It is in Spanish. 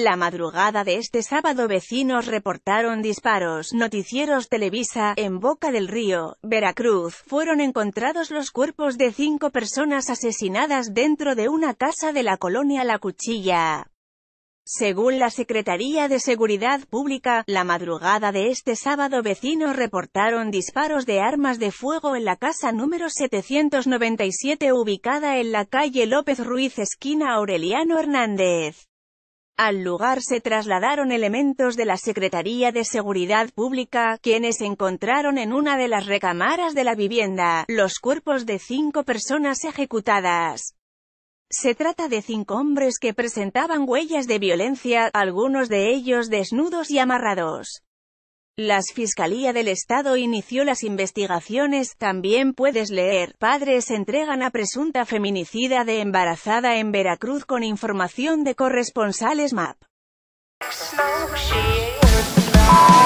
La madrugada de este sábado vecinos reportaron disparos. Noticieros Televisa, en Boca del Río, Veracruz, fueron encontrados los cuerpos de 5 personas asesinadas dentro de una casa de la colonia La Cuchilla. Según la Secretaría de Seguridad Pública, la madrugada de este sábado vecinos reportaron disparos de armas de fuego en la casa número 797 ubicada en la calle López Ruiz esquina Aureliano Hernández. Al lugar se trasladaron elementos de la Secretaría de Seguridad Pública, quienes encontraron en una de las recámaras de la vivienda, los cuerpos de 5 personas ejecutadas. Se trata de 5 hombres que presentaban huellas de violencia, algunos de ellos desnudos y amarrados. La Fiscalía del Estado inició las investigaciones. También puedes leer: padres entregan a presunta feminicida de embarazada en Veracruz. Con información de corresponsales MAP.